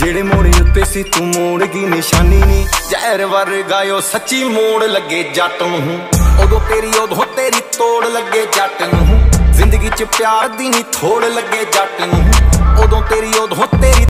जेड़े मोड़े उत्ते सी तू मोड़ की निशानी नी, जहर वर्गायो सच्ची मोड़ लगे जट नूं। उदों तेरी तोड़ लगे जट नूं। जिंदगी च प्यार दी नी थोड़ लगे जट नूं। उदों तेरी